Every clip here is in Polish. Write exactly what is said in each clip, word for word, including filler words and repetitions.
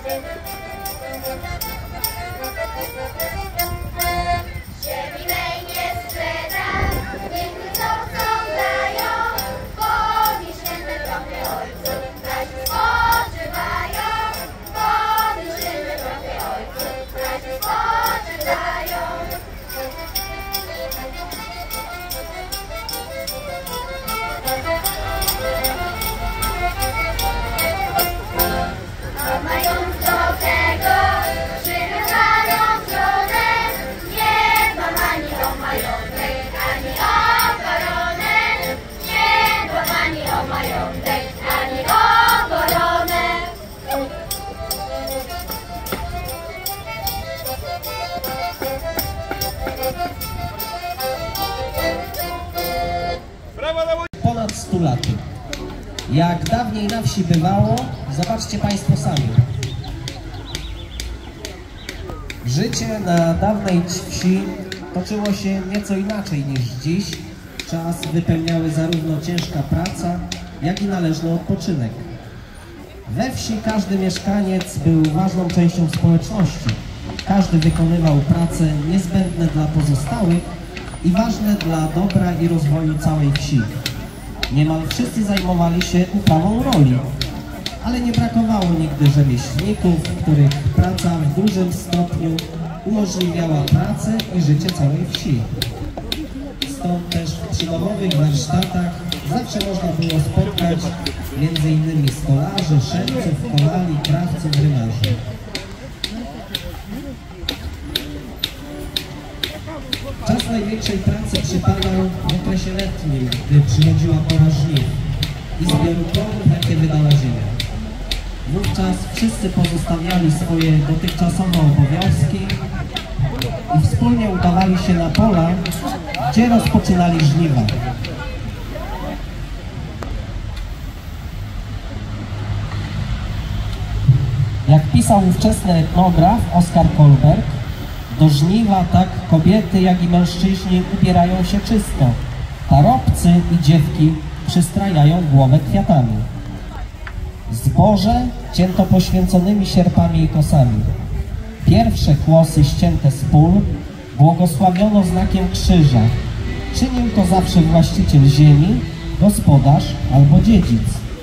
Ponad stu laty. Jak dawniej na wsi bywało, zobaczcie Państwo sami. Życie na dawnej wsi toczyło się nieco inaczej niż dziś. Czas wypełniały zarówno ciężka praca, jak i należny odpoczynek. We wsi każdy mieszkaniec był ważną częścią społeczności. Każdy wykonywał prace niezbędne dla pozostałych i ważne dla dobra i rozwoju całej wsi. Niemal wszyscy zajmowali się uprawą roli, ale nie brakowało nigdy rzemieślników, których praca w dużym stopniu umożliwiała pracę i życie całej wsi. Stąd też w przydomowych warsztatach zawsze można było spotkać między innymi stolarzy, szewców, kowali, krawców, rymarzy. Czas największej pracy przypadał w okresie letnim, gdy przychodziła pora żniw i zbioru plonów, jakie wydała ziemia. Wówczas wszyscy pozostawiali swoje dotychczasowe obowiązki i wspólnie udawali się na pola, gdzie rozpoczynali żniwa. Jak pisał ówczesny etnograf Oskar Kolberg, do żniwa tak kobiety, jak i mężczyźni ubierają się czysto. Parobcy i dziewki przystrajają głowę kwiatami. Zboże cięto poświęconymi sierpami i kosami. Pierwsze kłosy ścięte z pól błogosławiono znakiem krzyża. Czynił to zawsze właściciel ziemi, gospodarz albo dziedzic.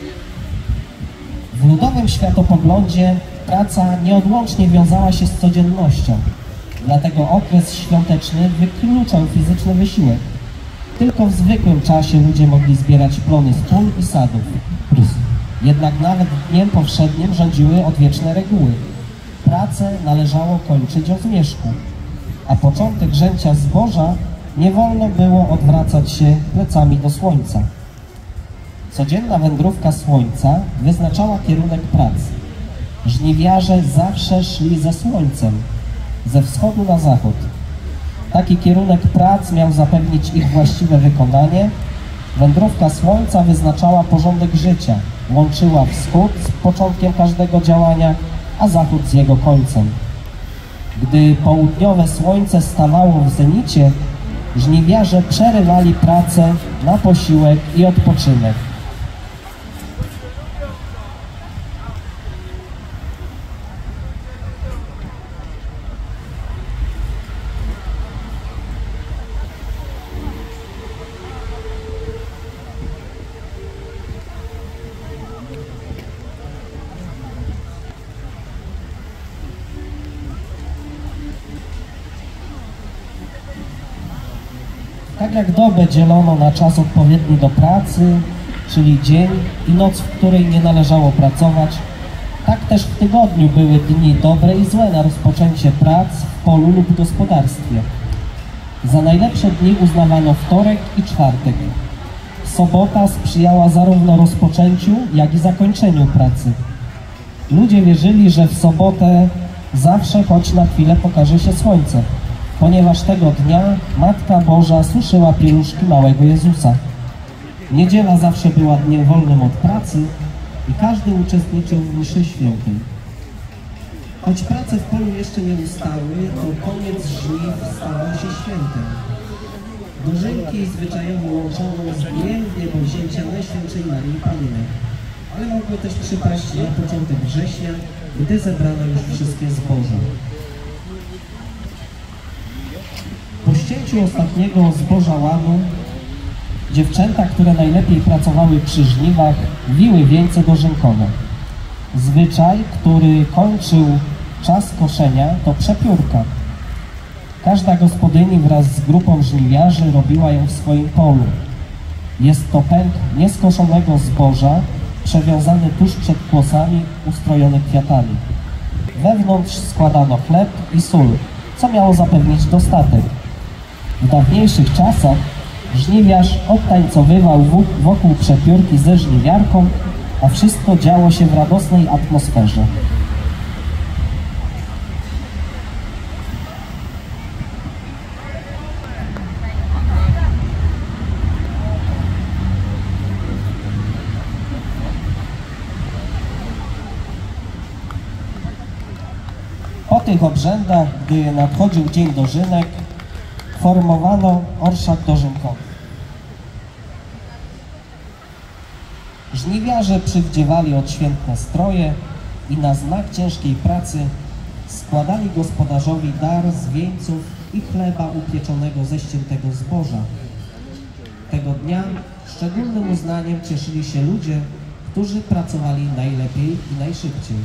W ludowym światopoglądzie praca nieodłącznie wiązała się z codziennością. Dlatego okres świąteczny wykluczał fizyczny wysiłek. Tylko w zwykłym czasie ludzie mogli zbierać plony z pól i sadów. Jednak nawet dniem powszednim rządziły odwieczne reguły. Pracę należało kończyć o zmierzchu, a początek rzęcia zboża nie wolno było odwracać się plecami do słońca. Codzienna wędrówka słońca wyznaczała kierunek pracy. Żniwiarze zawsze szli za słońcem, ze wschodu na zachód. Taki kierunek prac miał zapewnić ich właściwe wykonanie. Wędrówka słońca wyznaczała porządek życia, łączyła wschód z początkiem każdego działania, a zachód z jego końcem. Gdy południowe słońce stawało w zenicie, żniwiarze przerywali pracę na posiłek i odpoczynek. Tak jak dobę dzielono na czas odpowiedni do pracy, czyli dzień i noc, w której nie należało pracować, tak też w tygodniu były dni dobre i złe na rozpoczęcie prac w polu lub gospodarstwie. Za najlepsze dni uznawano wtorek i czwartek. Sobota sprzyjała zarówno rozpoczęciu, jak i zakończeniu pracy. Ludzie wierzyli, że w sobotę zawsze choć na chwilę pokaże się słońce, ponieważ tego dnia Matka Boża suszyła pieluszki małego Jezusa. Niedziela zawsze była dniem wolnym od pracy i każdy uczestniczył w mszy świętej. Choć prace w polu jeszcze nie ustały, to koniec żniw stawał się świętem. Dożynki zwyczajowo łączono z dniem niebowzięcia Najświętszej Maryi Panny. ale mogły też przypaść na początek września, gdy zebrano już wszystkie zboża. Po ścięciu ostatniego zboża łanu dziewczęta, które najlepiej pracowały przy żniwach, wiły wieńce dożynkowe. Zwyczaj, który kończył czas koszenia, to przepiórka. Każda gospodyni wraz z grupą żniwiarzy robiła ją w swoim polu. Jest to pęk nieskoszonego zboża, przewiązany tuż przed kłosami, ustrojony kwiatami. Wewnątrz składano chleb i sól, co miało zapewnić dostatek. W dawniejszych czasach żniwiarz odtańcowywał wokół przepiórki ze żniwiarką, a wszystko działo się w radosnej atmosferze. Po tych obrzędach, gdy nadchodził dzień dożynek, formowano orszak dożynkowy. Żniwiarze przywdziewali odświętne stroje i na znak ciężkiej pracy składali gospodarzowi dar z wieńców i chleba upieczonego ze ściętego zboża. Tego dnia szczególnym uznaniem cieszyli się ludzie, którzy pracowali najlepiej i najszybciej.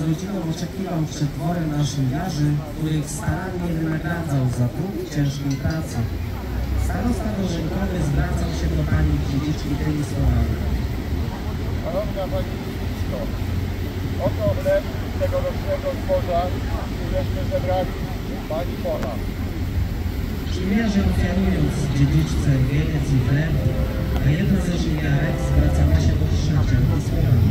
rodziną oczekiwał przed dworem naszymiarzy, których starannie wynagradzał za trud i ciężką pracę. Starosta dożynkowy zwracał się do pani dziedziczki tymi słowami. Szanowna pani dziedziczko, oto chleb tegorocznego zboża, któreśmy zebrali pani pola. Żniwiarze, ofiarując dziedziczce wieniec i chleb, a jedna ze żniwiarek zwracała się do trzecia tymi słowami.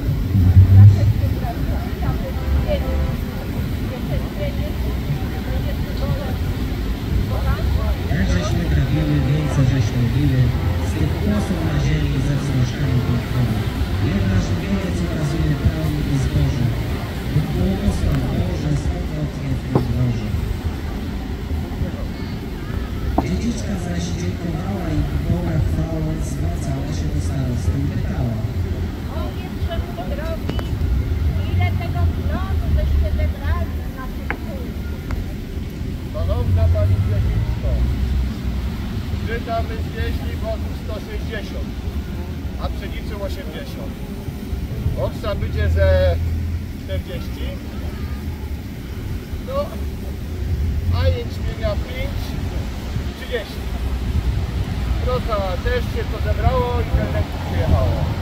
Jak żeśmy trafiły, wieńce żeśmy biły, z tych kłosów na ziemi ze wzrożkami pięknymi. Jedna żniwiec ukazuje pełni i zboże, Bóg błogosław Boże, stokrocznie w tym dworze. Dziedziczka zaś dziękowała i Boga chwaląc zwracała się do starosty i pytała. Powiedz, mój drogi, ile tego plonu żeście zebrali z naszych pól? Szanowna pani dziedziczko, czytamy z wieśni wozu sto sześćdziesiąt, a pszenicy osiemdziesiąt. Oksa będzie ze czterdzieści, no, a jęczmienia pięć, trzydzieści. Proza też się to zebrało i ten przyjechało.